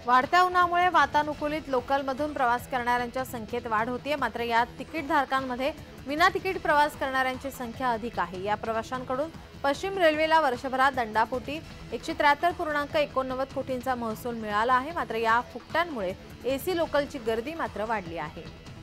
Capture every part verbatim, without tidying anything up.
वाढत्या उन्हामुळे वातानुकूलित लोकलमधून प्रवास करणाऱ्यांच्या संख्येत वाढ होतीये। मात्र यात तिकीटधारकांमध्ये विना तिकीट प्रवास करणाऱ्यांची संख्या अधिक आहे। या प्रवाशांकडून पश्चिम रेल्वेला वर्षभरात दंडापोटी एकशे त्र्याहत्तर पूर्णांक एकोणनव्वद कोटींचा महसूल मिळाला आहे। मात्र या फुकट्यांमुळे एसी लोकलची गर्दी मात्र वाढली आहे।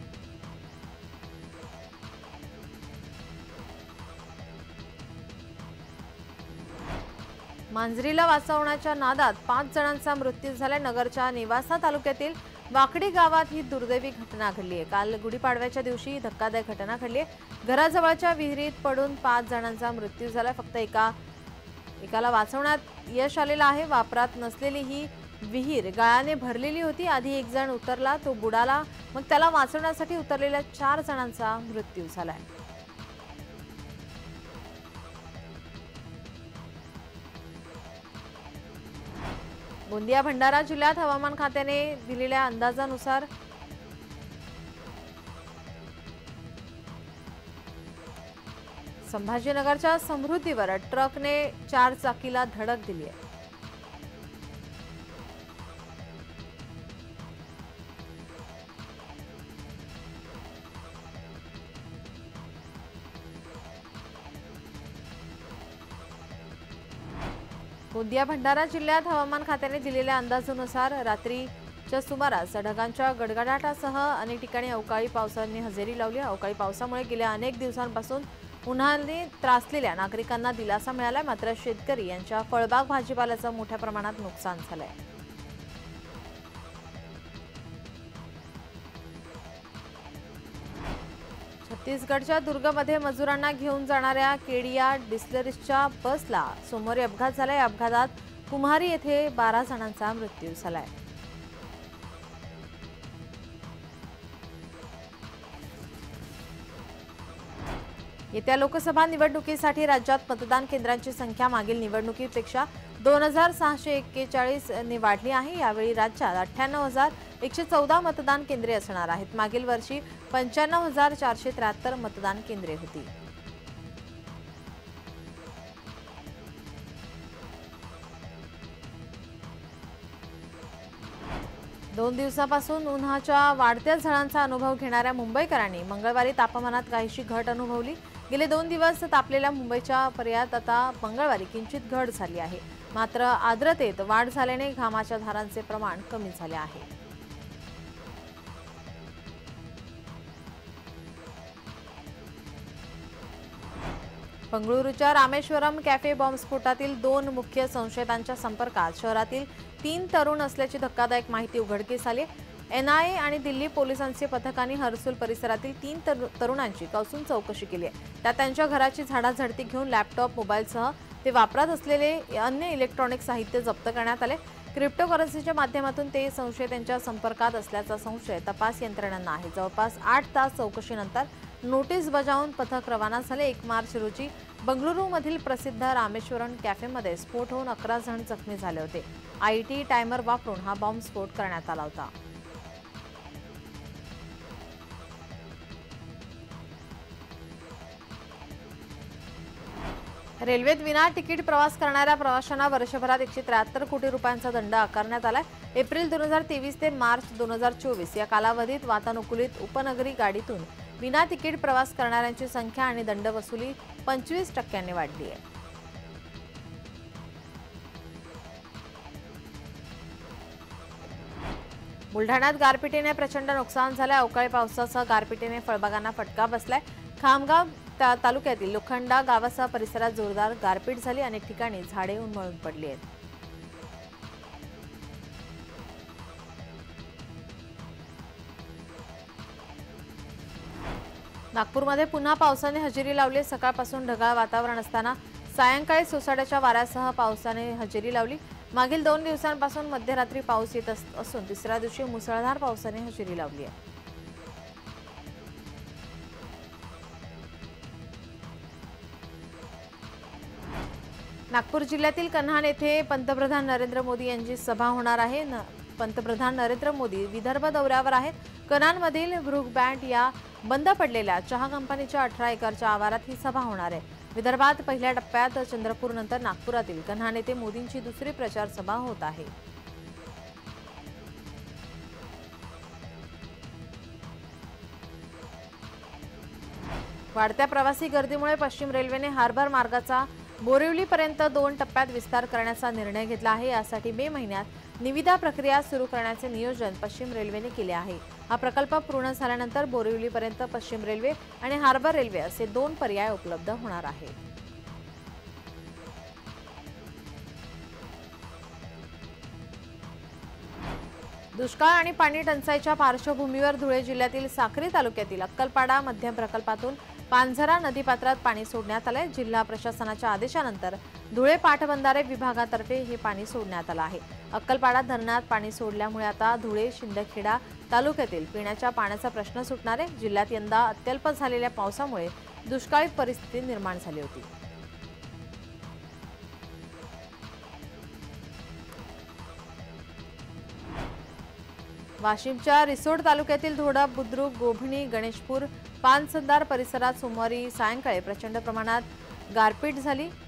मांजरीला वाचवण्याच्या नादात पाच जणांचा मृत्यू झाला। नगरच्या नेवासा तालुक्यातील वाकडी गावात ही दुर्दैवी घटना घडली आहे। काल गुढीपाडव्याच्या दिवशी धक्कादायक घटना घडली आहे। घराजवळच्या विहिरीत पडून पाच जणांचा मृत्यू झाला। फक्त एका एकाला वाचवण्यात यश आलेलं आहे। वापरात नसलेली ही विहीर गाळाने भरलेली होती। आधी एक जण उतरला, तो बुडाला, मग त्याला वाचवण्यासाठी उतरलेल्या चार जणांचा मृत्यू झालाय। गोंदिया भंडारा जिल्ह्यात हवामान खात्याने दिलेल्या अंदाजानुसार संभाजीनगरच्या समृद्धीवर ट्रकने चार चाकीला धडक दिली आहे। गोंदिया भंडारा जिल्ह्यात हवामान खात्याने दिलेल्या अंदाजानुसार रात्रीच्या सुमारास ढगांच्या गडगडाटासह अनेक ठिकाणी अवकाळी पावसाने हजेरी लावली। अवकाळी पावसामुळे गेल्या अनेक दिवसांपासून उन्हाने त्रासलेल्या नागरिकांना दिलासा मिळाला। मात्र शेतकरी यांच्या फळबाग भाजीपाल्याचं मोठ्या प्रमाणात नुकसान झालंय। छत्तीसगडच्या दुर्गमध्ये मजुरांना घेऊन जाणाऱ्या केडिया डिस्लरीजच्या बसला सोमवारी अपघात झाला। या अपघातात कुम्हारी येथे बारा जणांचा मृत्यू झालाय। येत्या लोकसभा निवडणुकीसाठी राज्यात मतदान केंद्रांची संख्या मागील निवडणुकीपेक्षा दोन हजार सहाशे एक्केचाळीस ने वाढली आहे। यावेळी राज्यात अठ्ठ्याण्णव हजार एकशे चौदा मतदान केंद्रे असणार आहेत। मागील वर्षी पंच्याण्णव हजार चारशे त्र्याहत्तर मतदान केंद्रे होती। दोन दिवसापासून उन्हाच्या वाढत्या झळांचा अनुभव घेणाऱ्या मुंबईकरांनी मंगळवारी तापमानात काहीशी घट अनुभवली। गेले दोन दिवस तापलेल्या मुंबईच्या पर्यायात आता मंगळवारी किंचित घट झाली आहे। मात्र आर्द्रतेत वाढ झाल्याने घामाच्या धारांचे प्रमाण कमी झाले आहे। बंगळुरूच्या रामेश्वरम कॅफे बॉम्बस्फोटातील दोन मुख्य संशयितांच्या संपर्कात शहरातील तीन तरुण असल्याची धक्कादायक माहिती उघडकीस आली। एनआयए आणि दिल्ली पोलिसांचे पथकांनी हर्सुल परिसरातील तीन तरुणांची कसून चौकशी केली आहे। त्यात त्यांच्या घराची झाडाझडती घेऊन लॅपटॉप, मोबाईलसह ते वापरत असलेले अन्य इलेक्ट्रॉनिक साहित्य जप्त करण्यात आले। क्रिप्टोकरन्सीच्या माध्यमातून ते संशयितांच्या संपर्कात असल्याचा संशय तपास यंत्रणांना आहे। जवळपास आठ तास चौकशीनंतर नोटीस बजावून पथक रवाना झाले। एक मार्च रोजी बंगळुरूमधील प्रसिद्ध रामेश्वरम कॅफेमध्ये स्फोट होऊन अकरा जण जखमी झाले होते। आयटी टायमर वापरून हा बॉम्बस्फोट करण्यात आला होता। रेल्वेत विना तिकीट प्रवास करणाऱ्या प्रवाशांना वर्षभरात एकशे त्र्याहत्तर कोटी रुपयांचा दंड आकारण्यात आलाय। एप्रिल दोन हजार तेवीस ते मार्च दोन हजार चोवीस या कालावधीत वातानुकूलित उपनगरी गाडीतून विना तिकीट प्रवास करणाऱ्यांची संख्या आणि दंड वसुली पंचवीस टक्क्यांनी वाढली आहे। बुलढाण्यात गारपिटीने प्रचंड नुकसान झाले। अवकाळी पावसासह गारपिटीने फळबागांना फटका बसलाय। खामगाव तालुक्यातील लोखंडा गावासह परिसरात जोरदार गारपीट झाली। अनेक ठिकाणी झाडे उन्मळून पडली आहेत। नागपूरमध्ये पुन्हा पावसाने हजेरी लावली। सकाळपासून ढगाळ वातावरण असताना सायंकाळी सोसाट्याच्या वाऱ्यासह पावसाने हजेरी लावली। मागील दोन दिवसांपासून मध्यरात्री पाऊस येत असून तिसऱ्या दिवशी मुसळधार पावसाने हजेरी लावली आहे। नागपूर जिल्ह्यातील कन्हान येथे पंतप्रधान नरेंद्र मोदी यांची सभा होणार आहे। पंतप्रधान नरेंद्र मोदी विदर्भ दौऱ्यावर आहेत। कन्हानमधील ब्रुक बँड या बंद पडलेल्या चहा कंपनीच्या अठरा एकरच्या आवारात ही सभा होणार आहे। विदर्भात पहिल्या टप्प्यात चंद्रपूर नंतर नागपुरातील कन्हान येथे मोदींची दुसरी प्रचार सभा होत आहे। वाढत्या प्रवासी गर्दीमुळे पश्चिम रेल्वेने हार्बर मार्गाचा बोरिवलीपर्यंत दोन टप्प्यात विस्तार करण्याचा निर्णय घेतला आहे। यासाठी मे महिन्यात निविदा प्रक्रिया सुरू करण्याचे नियोजन पश्चिम रेल्वेने केले आहे। हा प्रकल्प पूर्ण झाल्यानंतर बोरिवलीपर्यंत पश्चिम रेल्वे आणि हार्बर रेल्वे असे दोन पर्याय उपलब्ध होणार आहेत। दुष्काळ आणि पाणी टंचाईच्या पार्श्वभूमीवर धुळे जिल्ह्यातील साक्री तालुक्यातील अक्कलपाडा मध्यम प्रकल्पातून पांझरा नदीपात्रात पाणी सोडण्यात आले। जिल्हा प्रशासनाच्या आदेशानंतर धुळे पाटबंधारे विभागातर्फे हे पाणी सोडण्यात आले आहे। अक्कलपाडा धरणात पाणी सोडल्यामुळे आता धुळे शिंदखेडा तालुक्यातील पिण्याच्या पाण्याचा प्रश्न सुटणार आहे। जिल्ह्यात यंदा अत्यल्प झालेल्या पावसामुळे दुष्काळी परिस्थिती निर्माण झाली होती। वाशिमच्या रिसोड तालुक्यातील धोडा बुद्रुक गोभणी गणेशपूर पानसंदार परिसरात सोमवारी सायंकाळी प्रचंड प्रमाणात गारपीट झाली।